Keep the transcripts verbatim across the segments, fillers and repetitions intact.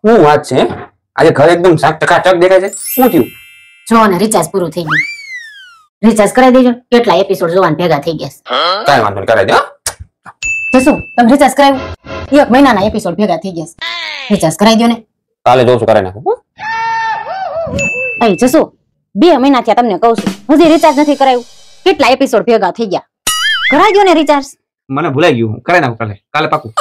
હું વાત છે આજે ઘર એકદમ સાત ટકા ચક દેખાય છે શું થયું જો ને રિચાર્જ પૂરું થઈ ગયું રિચાર્જ કરાવી દેજો કેટલા એપિસોડ જોવાન ભેગા થઈ ગયા કાઈ વાંધો નહીં કરાવી દે તો શું તમે રિચાર્જ કરાવ્યું એક મહિનાના એપિસોડ ભેગા થઈ ગયા રિચાર્જ કરાવી દો ને કાલે જોઉં છું કરાવી નાખું એ જસુ બે મહિના થયા તમને કહું છું હજી રિચાર્જ નથી કરાવ્યું કેટલા એપિસોડ ભેગા થઈ ગયા કરાવી દો ને રિચાર્જ મને ભૂલાઈ ગયું કરાવી નાખું કાલે કાલે પાકું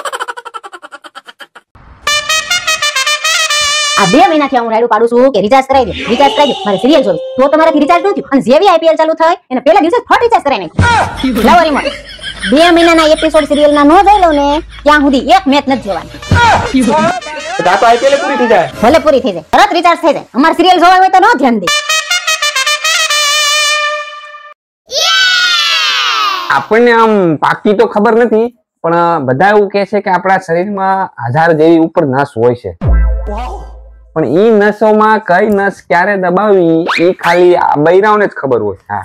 આ બે મહિનાથી હું રાડું પાડું છું કે રિચાર્જ કરાવી દો રિચાર્જ કરાવી દો મારે સિરિયલ જોઈ તો તમારાથી રિચાર્જ ન થયું અને જેવી આઈપીએલ ચાલુ થાય એને પહેલા દિવસે ફટ રિચાર્જ કરાવી નાખ્યું લાવો રિમોટ બે મહિનાના એપિસોડ સિરિયલ ના નો જોઈ લો ને ત્યાં સુધી એક મેચ નથી જોવાની તો આ તો આઈપીએલ પૂરી થઈ જાય ભલે પૂરી થઈ જાય તરત રિચાર્જ થઈ જાય અમાર સિરિયલ જોવા હોય તો ન ધ્યાન દે આપણને આમ પાકી તો ખબર નથી પણ બધા એવું કહે છે કે આપણા શરીરમાં હજાર જેવી ઉપર નસ હોય છે પણ ઈ નસોમાં કઈ નસ ક્યારે દબાવી એ ખાલી બૈરાઓને જ ખબર હોય હા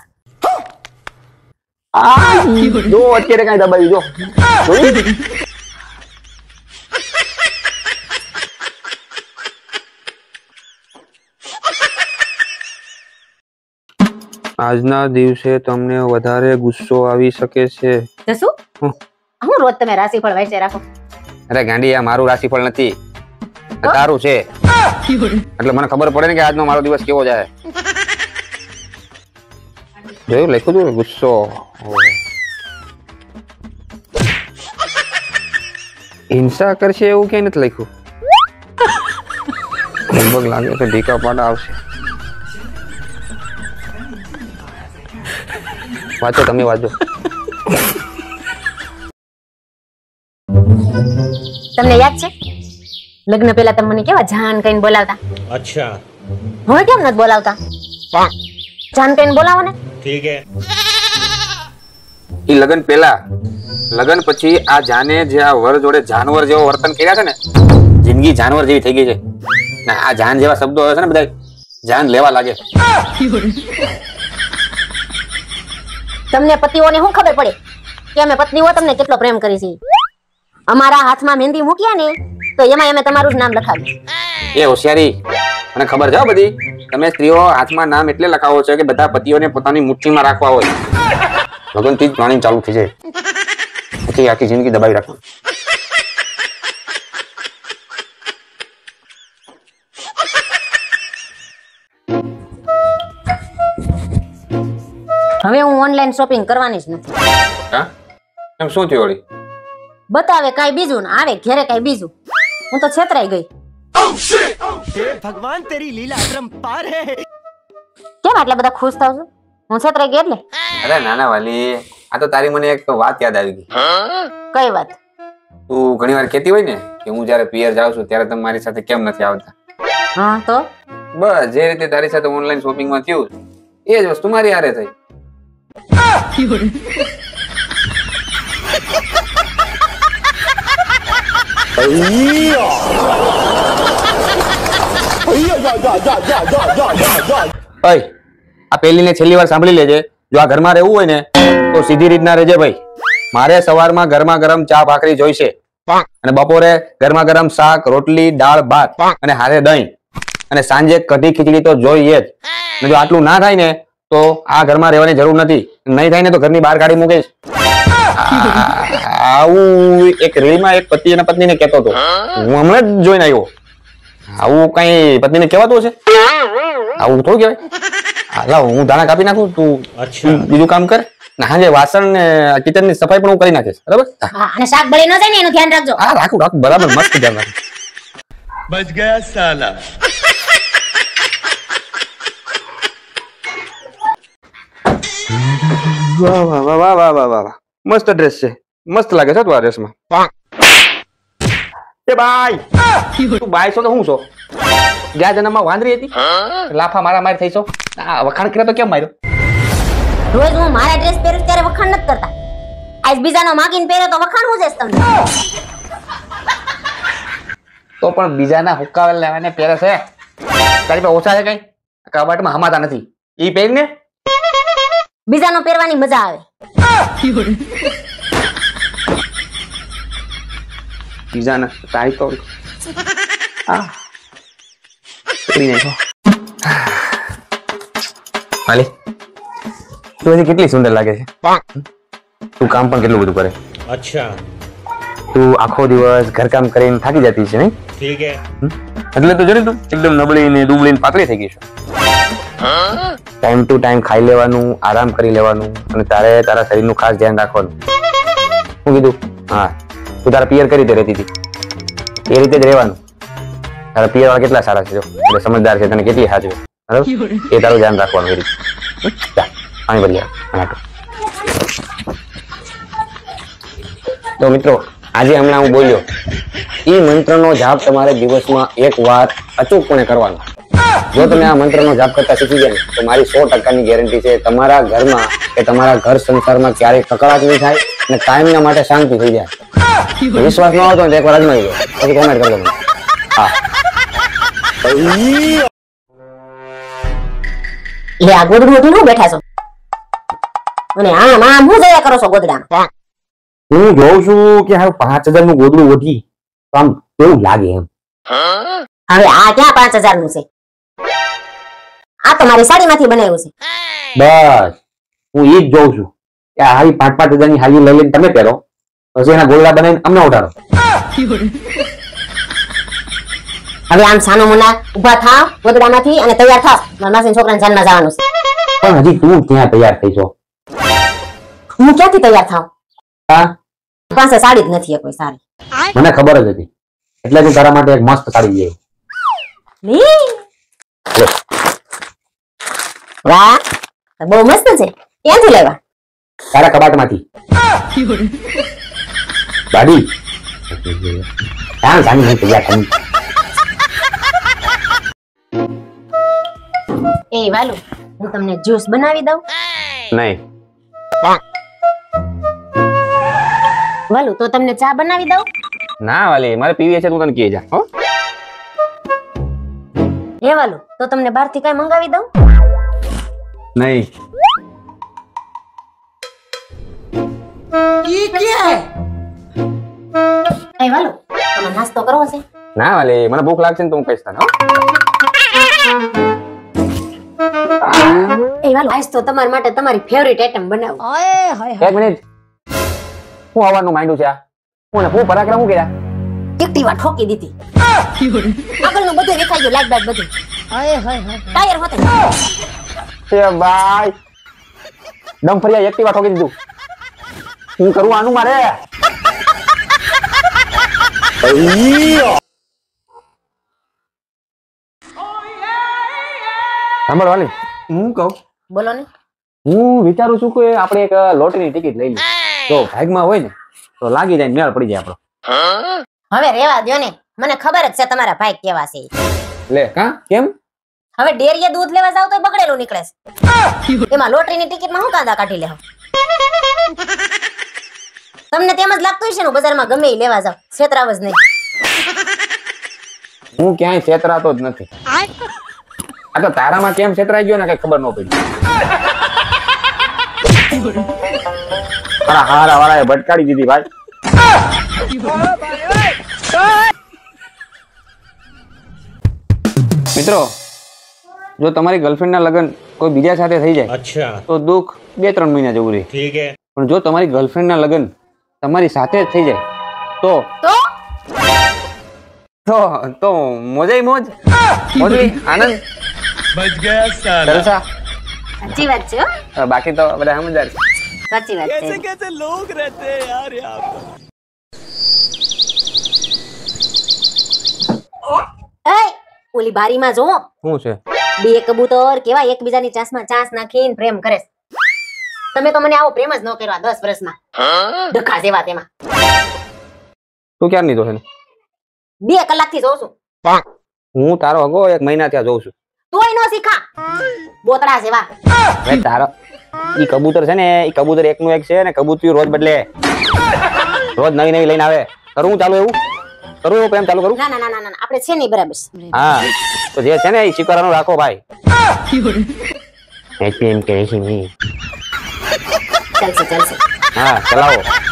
આ જો અત્યારે કઈ દબાવી જો આજના દિવસે તમને વધારે ગુસ્સો આવી શકે છે તો શું હું રોજ તમે રાશિફળ વાંચે રાખો અરે ગાંડી આ મારું રાશિફળ નથી તારું છે એટલે મને ખબર પડે ને કે આજનો મારો દિવસ કેવો જાય જોયું લખ્યું હતું ગુસ્સો હિંસા કરશે એવું કઈ નથી લખ્યું લગભગ લાગે છે ઢીકા પાડા આવશે વાંચો તમે વાંચો તમને યાદ છે લગ્ન પહેલા તમે મને કેવા જાન કઈને બોલાવતા અચ્છા હવે કેમ નથી બોલાવતા જાન કઈને બોલાવો ને ઠીક હે ઈ લગન પહેલા લગન પછી આ જાને જે આ વર જોડે જાનવર જેવો વર્તન કર્યા છે ને જિંદગી જાનવર જેવી થઈ ગઈ છે ને આ જાન જેવા શબ્દો આવે છે ને બધા જાન લેવા લાગે તમને પતિઓને શું ખબર પડે કે અમે પત્નીઓ તમને કેટલો પ્રેમ કરી છે અમારા હાથમાં મહેંદી મૂક્યા ને તો એમાં અમે તમારું જ નામ લખાવ્યું એ હોશિયારી મને ખબર છે બધી તમે સ્ત્રીઓ હાથમાં નામ એટલે લખાવો છો કે બધા પતિઓને પોતાની મુઠ્ઠીમાં રાખવા હોય લગનથી જ પ્લાનિંગ ચાલુ થઈ જાય પછી આખી જિંદગી દબાવી રાખો હવે હું ઓનલાઈન શોપિંગ કરવાની જ નથી હા એમ શું થયું વળી બતાવે કાઈ બીજું ને આવે ઘરે કાઈ બીજું હું તો છેતરાઈ ગઈ ભગવાન તેરી લીલા અપરંપાર હે કેમ આટલા બધા ખુશ થાવ છો હું છેતરાઈ ગઈ એટલે અરે નાના વાલી આ તો તારી મને એક વાત યાદ આવી ગઈ કઈ વાત તું ઘણી વાર કહેતી હોય ને કે હું જ્યારે પિયર જાઉં છું ત્યારે તમે મારી સાથે કેમ નથી આવતા હા તો બસ જે રીતે તારી સાથે ઓનલાઈન શોપિંગ માં થયું એ જ વસ્તુ મારી હારે થઈ આ પહેલી ને છેલ્લી વાર સાંભળી લેજે જો આ ઘરમાં રહેવું હોય ને તો સીધી રીતના રહેજે ભાઈ મારે સવારમાં ગરમા ગરમ ચા ભાખરી જોઈશે અને બપોરે ગરમા ગરમ શાક રોટલી દાળ ભાત અને હારે દહીં અને સાંજે કઢી ખીચડી તો જોઈએ જ અને જો આટલું ના થાય ને તો આ ઘરમાં રહેવાની જરૂર નથી નહીં થાય ને તો ઘરની બહાર કાઢી મૂકીશ આવું એક રીલમાં એક પતિ અને પત્નીને કહેતો હતો હું હમણાં જ જોઈને આવ્યો આવું કઈ પત્નીને કહેવાતું હશે આવું થોડું કહેવાય લાવ હું દાણા કાપી નાખું તું બીજું કામ કર ને હાજે વાસણ ને કિચન ની સફાઈ પણ હું કરી નાખીશ બરાબર અને શાક બળી ન જાય ને એનું ધ્યાન રાખજો હા રાખું રાખું બરાબર મસ્ત ધ્યાન રાખું બચ ગયા સાલા વાહ વાહ વાહ વાહ વાહ વાહ વાહ મસ્ત ડ્રેસ છે મસ્ત લાગે છે તું આ ડ્રેસમાં એ બાય તું બાય છો તો હું છો ગયા જન્મમાં વાંદરી હતી લાફા મારા માર થઈ છો આ વખાણ કર્યા તો કેમ માર્યો રોજ હું મારા ડ્રેસ પહેરું ત્યારે વખાણ નથી કરતા આજ બીજાનો માગીને પહેરે તો વખાણ હું જઈશ તમને તો પણ બીજાના હુક્કાવેલ લેવાને પહેરે છે તારી પાસે ઓછા છે કઈ કબાટમાં હમાતા નથી ઈ પહેરીને બીજાનો પહેરવાની મજા આવે બીજાના તારી તો આ પકડી નાખો. હાલી તું હજી કેટલી સુંદર લાગે છે. તું કામ પણ કેટલું બધું કરે. अच्छा તું આખો દિવસ ઘરકામ કરીને થાકી જતી છે નહીં? ठीक है. એટલે તો જોડે તું એકદમ નબળી ને દુબળી ને પાતળી થઈ ગઈ છે. ટાઈમ ટુ ટાઈમ ખાઈ લેવાનું, આરામ કરી લેવાનું અને તારે તારા શરીરનું ખાસ ધ્યાન રાખવાનું. શું કીધું? હા, તું તારા પિયર કઈ રીતે રહેતી હતી એ રીતે જ રહેવાનું. તારા પિયર વાળા કેટલા સારા છે, જો એટલે સમજદાર છે, તને કેટલી સાચવે, બરાબર? એ તારું ધ્યાન રાખવાનું. એ રીતે જા, પાણી ભરી આવ. તો મિત્રો, આજે હમણાં હું બોલ્યો એ મંત્રનો જાપ તમારે દિવસમાં એક વાર અચૂકપણે કરવાનો. જો તમે આ મંત્રનો જાપ કરતા શીખી ગયા ને તો મારી સો ટકાની ગેરંટી છે તમારા ઘરમાં કે તમારા ઘર સંસારમાં ક્યારેય કકળાટ નહીં થાય અને કાયમના માટે શાંતિ થઈ જાય. વિશ્વાસ ન આવતો ને એક વાર અજમાઈ લો, પછી કોમેન્ટ કરજો મને. હા, લે આ ગોદડું ઉઠીને બેઠા છો અને આમ આમ હું જયા કરો છો ગોદડામાં? હું જોઉં છું કે હારું પાંચ હજાર નું ગોદડું ઓઢી તો આમ કેવું લાગે એમ. હવે આ ક્યાં પાંચ હજાર નું છે? આ તો મારી સાડીમાંથી બનાવ્યું છે. બસ હું ઈ જ જોઉં છું કે આ હારી પાંચ પાંચ હજાર ની હાલી લઈ લઈને તમે પહેરો, પછી એના ગોદડા બનાવીને અમને ઉઠાડો. હવે આમ સાનો મુના ઉભા થાવ ગોદડામાંથી અને તૈયાર થાવ. મારા માસી છોકરાને જાનમાં જવાનું છે. પણ હજી તું ક્યાં તૈયાર થઈ છો? હું ક્યાંથી તૈયાર થાવ? હા, પાસે સાડી જ નથી કોઈ સારી. મને ખબર જ હતી એટલે હું તારા માટે એક મસ્ત સાડી લઈ લી વાહ, બહુ મસ્ત છે. ક્યાંથી લાવ્યા? તારા કબાટમાંથી. દાદી ક્યાં જાણી નહીં તૈયાર થઈ? એ વાલુ, હું તમને જ્યુસ બનાવી દઉં? નહીં. વાલુ, તો તમને ચા બનાવી દઉં? ના વાલી, મારે પીવી છે, તું તને કહી જા. હો, એ વાલુ, તો તમને બહારથી કઈ મંગાવી દઉં? નહીં. એ વાલુ, તમે નાસ્તો કરવો છે? ના વાલી, મને ભૂખ લાગશે ને તો હું કહીશ તને. હો, એ વાલુ, આજ તો તમારા માટે તમારી ફેવરિટ આઈટમ બનાવું. એક મિનિટ, હું આવવાનું માંડ્યું છે આ? હું ને હું પરાક્રમ હું કર્યા? એક્ટિવા ઠોકી દીધી. આગળનું બધું દેખાઈ ગયું, લાઈટ બાઈટ બધું. ટાયર હોતે. એ ભાઈ, દમ ફરિયા એક્ટિવા ઠોકી દીધું. હું કરું આનું મારે? સાંભળ વાલી, હું કહું, બોલો ને. હું વિચારું છું કે આપણે એક લોટરીની ટિકિટ લઈ લઈએ. જો ભાગમાં હોય ને તો લાગી જાય, મેળ પડી જાય આપણો. હવે રેવા દ્યો ને, મને ખબર જ છે તમારા ભાઈ કેવા છે. લે કા કેમ? હવે ડેરીએ દૂધ લેવા જાવ તો બગડેલું નીકળે છે. એમાં લોટરીની ટિકિટમાં હું કાંદા કાઢી લેવ? તમને તેમ જ લાગતું હશે ને બજારમાં ગમે ઈ લેવા જાવ, છેતરાવ જ નહીં. હું ક્યાંય છેતરાતો જ નથી. આ તો તારામાં કેમ છેતરાઈ ગયો ને કઈ ખબર ન પડી. મારા હારા વાળાએ ભટકાડી દીધી ભાઈ. મિત્રો, જો તમારી ગર્લફ્રેન્ડ ના લગ્ન કોઈ બીજા સાથે થઈ જાય अच्छा તો દુઃખ બે ત્રણ મહિના જેવું રહે. ठीक है. પણ જો તમારી ગર્લફ્રેન્ડ ના લગ્ન તમારી સાથે જ થઈ જાય તો તો તો તો મોજે મોજ, મોજવી આનંદ, बच गया साला. જલસા. સાચી વાત છે હો. બાકી તો બધા સમજદાર છે. સાચી વાત છે. कैसे कैसे लोग रहते हैं यार यहाँ पर. એય, ઓલી બારીમાં જો, શું છે? બે કબૂતર કેવા એકબીજાની ચાંસમાં ચાંસ નાખીને પ્રેમ કરે છે. તમે તો મને આવો પ્રેમ જ ન કર્યો દસ વર્ષમાં. ડખા જેવા તેમાં. તું ક્યાં નીધો છે? બે કલાકથી જોઉં છું. હું તારો હગો એક મહિના ત્યાં જોઉં છું. તોય નો શીખા, બોતડા જેવા. હવે તારો ઈ કબૂતર છે ને, ઈ કબૂતર એકનું એક છે ને, કબૂતર રોજ બદલે, રોજ નવી નવી લઈને આવે. કરું ચાલુ એવું? કરું એવું પ્રેમ ચાલુ કરું? ના ના ના ના ના, આપણે છે નહીં બરાબર. હા, તો જે છે ને એ સ્વીકારવાનું રાખો ભાઈ. એમ કે છે નહીં. ચાલશે ચાલશે. હા, ચલાવો.